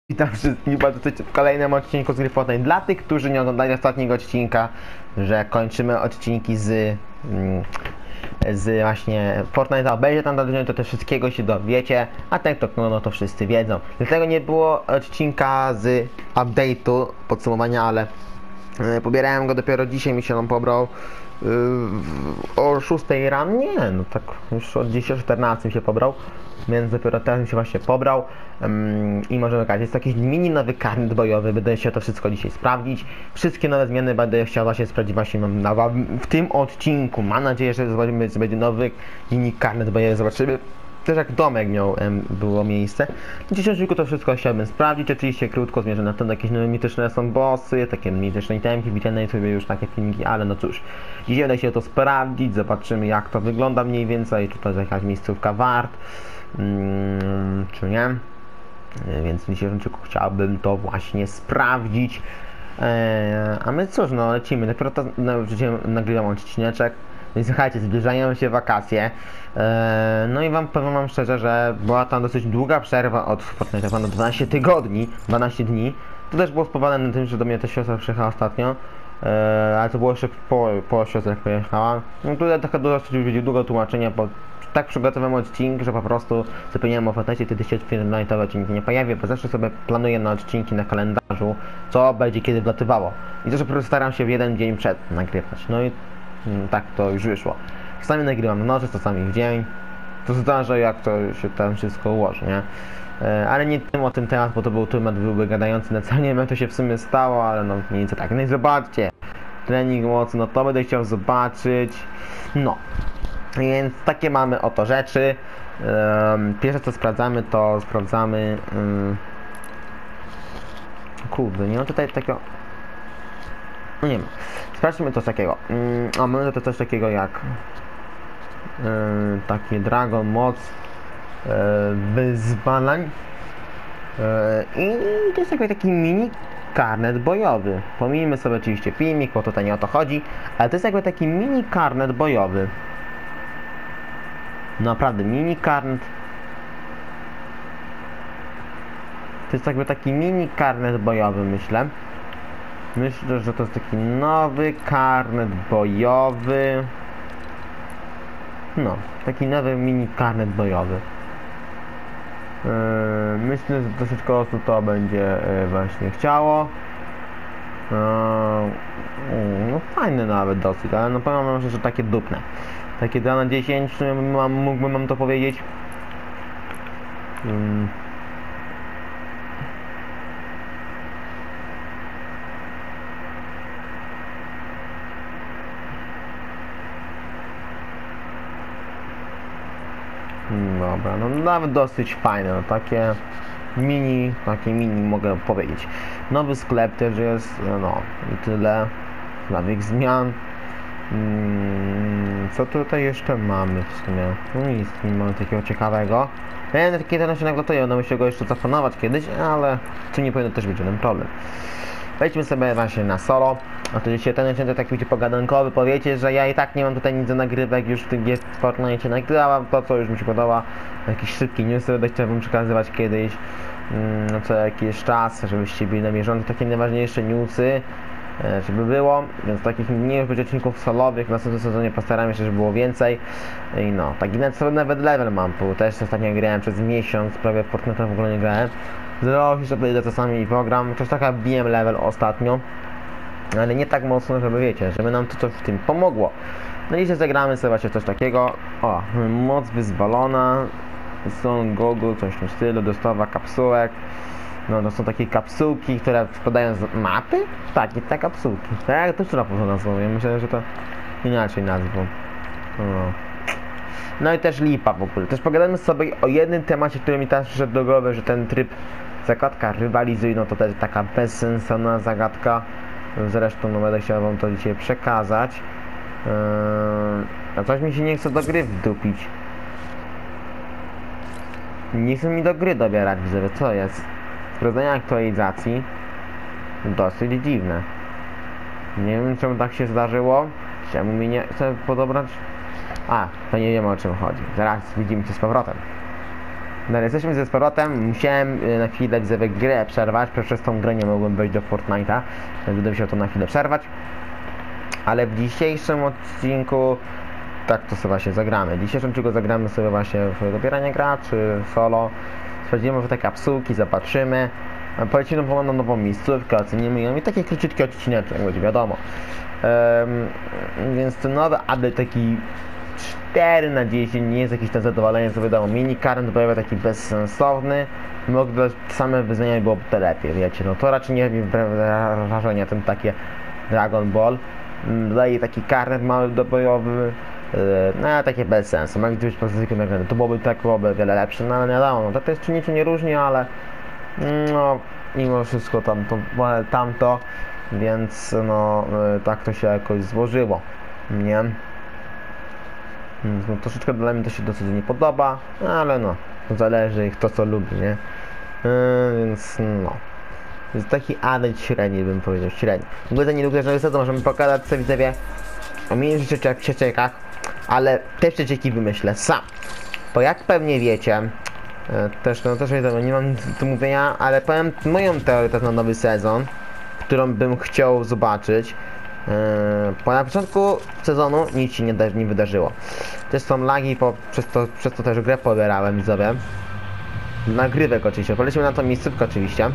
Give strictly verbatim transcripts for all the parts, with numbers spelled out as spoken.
Witam wszystkich bardzo w kolejnym odcinku z gry Fortnite. Dla tych, którzy nie oglądali ostatniego odcinka, że kończymy odcinki z, mm, z właśnie Fortnite, obejdzie tam do to też wszystkiego się dowiecie, a ten kto no, no to wszyscy wiedzą. Dlatego nie było odcinka z update'u, podsumowania, ale yy, pobierałem go dopiero dzisiaj, mi się on pobrał yy, o szóstej rano, nie, no tak już od dziesiątej czternaście się pobrał. Więc dopiero teraz mi się właśnie pobrał um, i możemy grać. Jest to jakiś mini nowy karnet bojowy, będę chciał to wszystko dzisiaj sprawdzić. Wszystkie nowe zmiany będę chciał właśnie sprawdzić właśnie na, w tym odcinku. Mam nadzieję, że zobaczymy, że będzie nowy mini karnet bojowy, zobaczymy też jak domek miał um, było miejsce. W dzisiejszym odcinku to wszystko chciałbym sprawdzić, oczywiście krótko zmierzę na to, jakieś nowe mityczne są bossy, takie mityczne itemki, widziane na YouTube już takie filmiki, ale no cóż. Dzisiaj uda się to sprawdzić, zobaczymy jak to wygląda mniej więcej, czy to jest jakaś miejscówka wart. Hmm, czy nie? Więc w dzisiejszym odcinku chciałbym to właśnie sprawdzić. Eee, a my cóż, no lecimy. Dopiero to no, nagrywam odcineczek. Więc słuchajcie, zbliżają się wakacje. Eee, no i wam powiem wam szczerze, że była tam dosyć długa przerwa od Fortnite, na dwanaście tygodni, dwanaście dni. To też było spowodowane tym, że do mnie ta siostra przyjechała ostatnio. Eee, ale to było jeszcze po, po siostrze jak pojechała. No tutaj trochę dosyć długo tłumaczenie, bo tak przygotowałem odcinek, że po prostu zapomniałem o Fortnite, wtedy się Fortnite'owe odcinki nie pojawię, bo zawsze sobie planuję na odcinki na kalendarzu, co będzie kiedy wlatywało. I to, że po prostu staram się w jeden dzień przed nagrywać. No i mm, tak to już wyszło. Czasami nagrywam w nocy, czasami w dzień. To zdarza jak to się tam wszystko ułoży, nie? E, ale nie tym o tym temat, bo to był temat byłby gadający na całe, nie wiem jak to się w sumie stało, ale no mniej więcej tak. No i zobaczcie, trening mocy, no to będę chciał zobaczyć. No. Więc takie mamy oto rzeczy. Um, pierwsze co sprawdzamy, to sprawdzamy... Um, kurde, nie mam tutaj takiego... No nie wiem. Sprawdźmy coś takiego. Um, a mamy to coś takiego jak... Um, taki Dragon Moc um, wyzwalań. Um, I to jest taki, taki mini karnet bojowy. Pomijmy sobie oczywiście filmik, bo tutaj nie o to chodzi. Ale to jest jakby taki mini karnet bojowy. Naprawdę, mini karnet. To jest jakby taki mini karnet bojowy, myślę. Myślę, że to jest taki nowy karnet bojowy. No, taki nowy mini karnet bojowy. Yy, myślę, że troszeczkę osób to będzie yy, właśnie chciało. Yy, no fajne nawet dosyć, ale no powiem wam, że takie dupne. Takie dwa na dziesięć, mam, mógłbym wam to powiedzieć. Hmm. Dobra, no nawet dosyć fajne, no takie mini, takie mini mogę powiedzieć. Nowy sklep też jest, no i tyle. Nowych zmian. Hmm, co tutaj jeszcze mamy w sumie? No nic, nie mamy takiego ciekawego. Ja nie takie ten się nagotuję, no myślę go jeszcze zapanować kiedyś, ale czy nie powinno też być żaden problem. Wejdźmy sobie właśnie na solo. Oczywiście ten odcinek taki będzie pogadankowy, powiecie, że ja i tak nie mam tutaj nic do nagrywek, już w tym jest Fortnite nagrałam to, co już mi się podoba. Jakieś szybkie newsy będę chciał wam przekazywać kiedyś, no co jakiś czas, żebyście byli na bieżąco, takie najważniejsze newsy, żeby było, więc takich nie już będzie odcinków solowych, w następnym sezonie postaram się, żeby było więcej. I no, taki nawet level mam, bo też ostatnio grałem przez miesiąc, prawie w Fortnite w ogóle nie grałem. Zdawało się, że wyjdę czasami i program, też taka biłem level ostatnio, ale nie tak mocno, żeby wiecie, żeby nam to coś w tym pomogło. No i dzisiaj zagramy sobie właśnie coś takiego, o, moc wyzwolona, są Google, coś w tym stylu, dostawa kapsułek. No to są takie kapsułki, które wpadają z mapy? Tak, i te kapsułki. Tak, to trzeba po nazwą. Ja myślę, że to inaczej nazwą. No. no i też lipa w ogóle. Też pogadamy sobie o jednym temacie, który mi teraz przyszedł do głowy, że ten tryb zagadka rywalizuj, no to też taka bezsensowna zagadka. Zresztą no będę chciał wam to dzisiaj przekazać. Yy, a coś mi się nie chce do gry wdupić. Nie chce mi do gry dobierać, widzowie, co jest? Wprowadzenie aktualizacji dosyć dziwne. Nie wiem czemu tak się zdarzyło. Czemu mi nie chce podobrać? A, to nie wiemy o czym chodzi. Zaraz widzimy się z powrotem. No, jesteśmy ze powrotem. Musiałem y, na chwilę widzowie grę przerwać, przez tą grę nie mogłem wejść do Fortnite'a, więc będę musiał to na chwilę przerwać. Ale w dzisiejszym odcinku tak to sobie właśnie zagramy. W dzisiejszym odcinku zagramy sobie właśnie w dobieranie graczy, solo. Sprawdzimy może te kapsułki, zobaczymy. Polecimy po na nową miejscówkę, ocenimy ją i taki króciutki odcineczek, będzie wiadomo. Um, więc ten nowy update taki cztery na dziesięć nie jest jakiś tam zadowolenie, co wiadomo. Mini current pojawia taki bezsensowny. Mogę same wyznania byłoby to lepiej, wiecie. No to raczej nie robi wrażenia ten takie Dragon Ball. Daje taki karnet mały dobojowy. No takie bez sensu. Mogę gdzieś po prostu nagrane. To byłoby tak byłoby wiele lepsze, no ale nie wiadomo. No to też czy niczym nie różni, ale no mimo wszystko tam to tamto, więc no tak to się jakoś złożyło, nie? No, troszeczkę dla mnie to się dosyć nie podoba, ale no zależy kto co lubi, nie? Yy, więc no jest taki adeć średni, bym powiedział, średni. W ogóle za niedługo, że to możemy pokazać sobie widzowie o mniejszych przeciekach, ale te przecieki wymyślę sam. Bo jak pewnie wiecie, też, no też nie mam nic do mówienia, ale powiem moją teorię na nowy sezon, którą bym chciał zobaczyć. Bo na początku sezonu nic się nie, nie wydarzyło. Też są lagi, po, przez, to, przez to też grę pobierałem, widzowie. Nagrywek oczywiście, polecimy na tą miejscówkę oczywiście.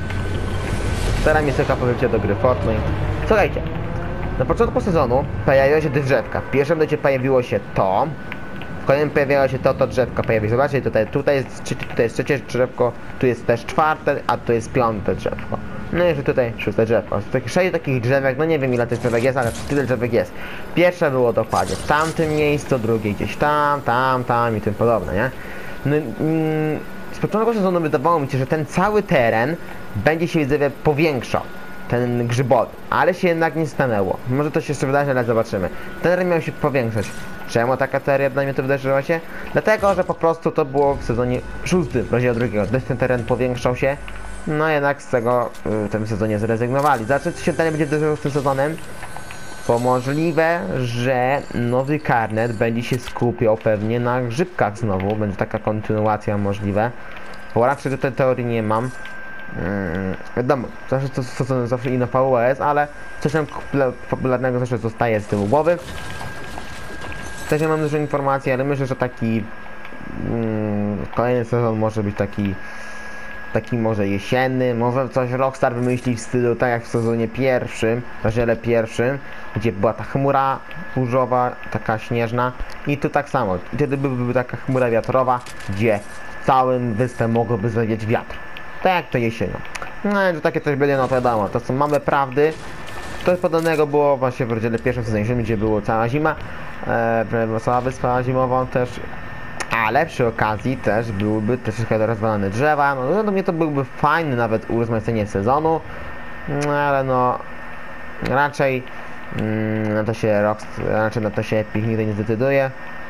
Teraz miejscówka powróciła do gry Fortnite. Słuchajcie, na początku sezonu pojawiła się drzewka. W pierwszym docie pojawiło się to. W kolejnym pojawiało się to, to drzewko pojawi. Zobaczcie, tutaj, tutaj jest trzecie, tutaj jest trzecie drzewko, tu jest też czwarte, a tu jest piąte drzewko. No i że tutaj szóste drzewko. Takich sześć takich drzewek, no nie wiem ile tych drzewek jest, ale tyle drzewek jest. Pierwsze było dokładnie w tamtym miejscu, drugie gdzieś tam, tam, tam i tym podobne, nie? No, mm, z początku sezonu wydawało mi się, że ten cały teren będzie się widzowie powiększał. Ten grzybowy, ale się jednak nie stanęło. Może to się jeszcze wydarzy, ale zobaczymy. Ten teren miał się powiększać. Czemu taka teoria dla mnie to wydarzyła się? Dlatego, że po prostu to było w sezonie szóstym, rozdział drugiego. Gdyż ten teren powiększał się, no jednak z tego w tym sezonie zrezygnowali. Znaczy, co się dalej będzie wydarzyło z tym sezonem? Bo możliwe, że nowy karnet będzie się skupiał pewnie na grzybkach znowu. Będzie taka kontynuacja możliwe. Bo raczej do tej teorii nie mam. Hmm, wiadomo, zawsze to, to, to zawsze inna V U S, ale coś tam popularnego zawsze zostaje z tyłu głowy. Też nie mam dużo informacji, ale myślę, że taki hmm, kolejny sezon może być taki taki może jesienny, może coś Rockstar wymyśli w stylu tak jak w sezonie pierwszym, w rozdziale pierwszym, gdzie była ta chmura burzowa, taka śnieżna i tu tak samo, i wtedy byłaby taka chmura wiatrowa, gdzie całym wyspę mogłoby zawiać wiatr. Tak jak to jesienią. No i że takie coś będzie, no to wiadomo, to są małe prawdy. Coś podobnego było właśnie w rozdziale pierwszym sezonie, gdzie było cała zima, e, cała wyspa zimową też, ale przy okazji też byłyby troszeczkę rozwalone drzewa, no do mnie to byłby fajny nawet urozmaicenie sezonu, no, ale no raczej mm, na to się Rockstar, raczej na to się Epic nigdy nie zdecyduje.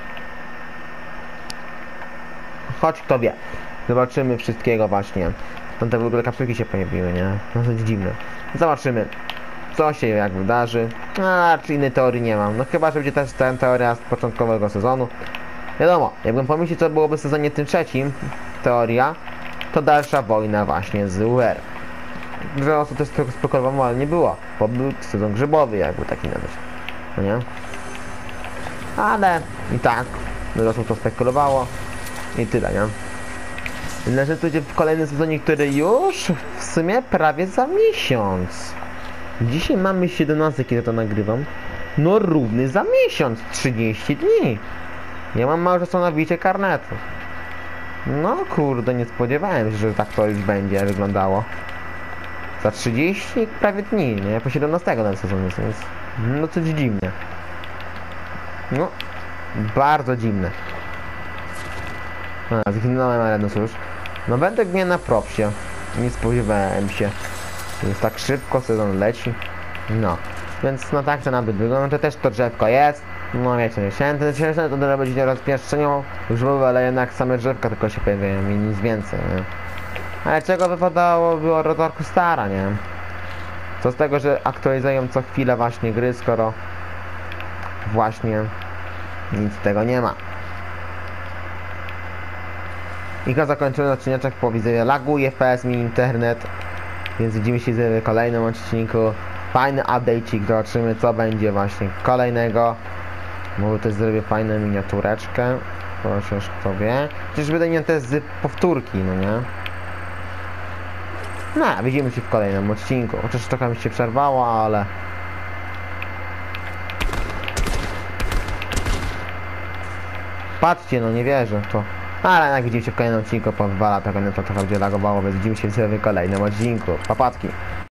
Choć kto wie, zobaczymy wszystkiego właśnie. Tam te w ogóle kapsułki się pojawiły, nie? No to jest dziwne. Zobaczymy, co się jak wydarzy. A czy innej teorii nie mam. No chyba, że będzie też ta teoria z początkowego sezonu. Wiadomo, jakbym pomyślał, co byłoby w sezonie tym trzecim, teoria, to dalsza wojna właśnie z U R. Że osób też tego spekulowało, ale nie było. Bo był sezon grzybowy, jakby taki nawet. No nie? Ale i tak, dużo osób to spekulowało. I tyle, nie? Należy tu w kolejnym sezonie, który już w sumie prawie za miesiąc. Dzisiaj mamy siedemnaście, kiedy to nagrywam. No równy za miesiąc, trzydzieści dni. Ja mam małe są nabicie karnetu. No kurde, nie spodziewałem się, że tak to już będzie wyglądało. Za trzydzieści prawie dni, nie? Po siedemnastego ten sezon jest, więc no coś dziwne. No, bardzo dziwne. A, zginąłem, ale no cóż. No będę mnie na propsie. Nie spodziewałem się. Więc tak szybko sezon leci. No. Więc no tak to nawet wygląda. To też to drzewko jest. No wiecie, ten drzewko to dobre będzie rozpieszczenią grzybowe, ale jednak same drzewka tylko się pojawiają i nic więcej, nie? Ale czego wypadało było rotorku stara, nie? Co z tego, że aktualizują co chwilę właśnie gry, skoro właśnie nic z tego nie ma. I go zakończymy odcineczek, po widzę, laguje F P S mi internet. Więc widzimy się w kolejnym odcinku. Fajny update'cik, zobaczymy co będzie właśnie kolejnego. Może też zrobię fajną miniatureczkę. Proszę, kto wie. Przecież będę miał też z powtórki, no nie? No, widzimy się w kolejnym odcinku. Chociaż trochę mi się przerwało, ale... Patrzcie, no nie wierzę w to. Ale jak widzimy się w kolejnym odcinku, powywala, to to trochę będzie lagowało, więc widzimy się w kolejnym odcinku. Papatki.